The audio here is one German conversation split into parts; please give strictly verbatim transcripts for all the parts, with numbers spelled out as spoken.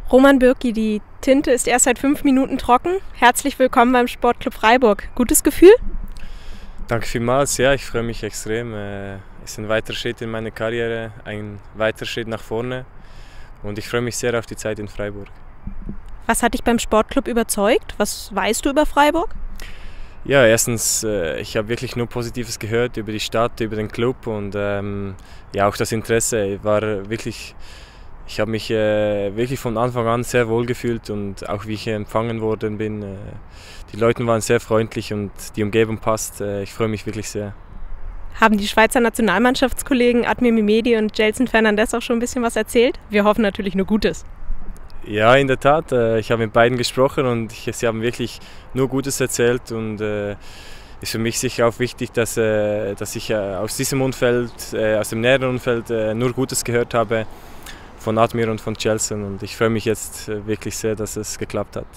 Roman Bürki, die Tinte ist erst seit fünf Minuten trocken. Herzlich willkommen beim Sportclub Freiburg. Gutes Gefühl? Danke vielmals. Ja, ich freue mich extrem. Es ist ein weiterer Schritt in meiner Karriere, ein weiterer Schritt nach vorne. Und ich freue mich sehr auf die Zeit in Freiburg. Was hat dich beim Sportclub überzeugt? Was weißt du über Freiburg? Ja, erstens, ich habe wirklich nur Positives gehört über die Stadt, über den Club und ähm, ja, auch das Interesse war wirklich. Ich habe mich äh, wirklich von Anfang an sehr wohl gefühlt und auch wie ich empfangen worden bin. Äh, die Leute waren sehr freundlich und die Umgebung passt. Äh, ich freue mich wirklich sehr. Haben die Schweizer Nationalmannschaftskollegen Admir Mehmedi und Gelson Fernandes auch schon ein bisschen was erzählt? Wir hoffen natürlich nur Gutes. Ja, in der Tat. Äh, ich habe mit beiden gesprochen und ich, sie haben wirklich nur Gutes erzählt. Und äh, ist für mich sicher auch wichtig, dass, äh, dass ich äh, aus diesem Umfeld, äh, aus dem näheren Umfeld äh, nur Gutes gehört habe. Von Admir und von Gelson und ich freue mich jetzt wirklich sehr, dass es geklappt hat.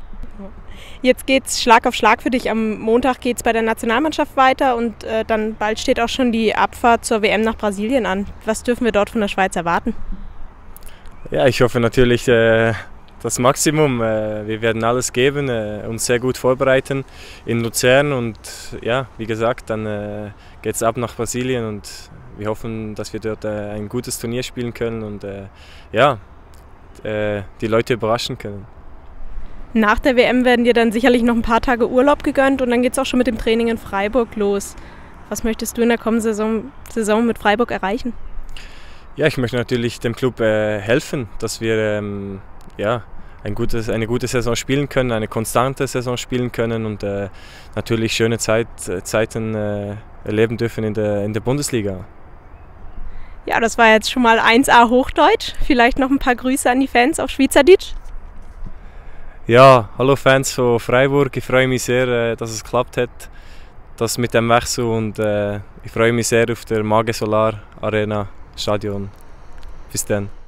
Jetzt geht's Schlag auf Schlag für dich. Am Montag geht es bei der Nationalmannschaft weiter und äh, dann bald steht auch schon die Abfahrt zur W M nach Brasilien an. Was dürfen wir dort von der Schweiz erwarten? Ja, ich hoffe natürlich äh, das Maximum. Äh, wir werden alles geben, äh, uns sehr gut vorbereiten in Luzern und ja, wie gesagt, dann äh, geht es ab nach Brasilien und wir hoffen, dass wir dort äh, ein gutes Turnier spielen können und äh, ja, äh, die Leute überraschen können. Nach der W M werden dir dann sicherlich noch ein paar Tage Urlaub gegönnt und dann geht es auch schon mit dem Training in Freiburg los. Was möchtest du in der kommenden Saison, Saison mit Freiburg erreichen? Ja, ich möchte natürlich dem Club äh, helfen, dass wir ähm, ja, ein gutes, eine gute Saison spielen können, eine konstante Saison spielen können und äh, natürlich schöne Zeit, Zeiten äh, erleben dürfen in der, in der Bundesliga. Ja, das war jetzt schon mal eins A Hochdeutsch. Vielleicht noch ein paar Grüße an die Fans auf Schweizerdeutsch. Ja, hallo Fans von Freiburg. Ich freue mich sehr, dass es geklappt hat, das mit dem Wechsel und äh, ich freue mich sehr auf der Mage Solar Arena Stadion. Bis dann.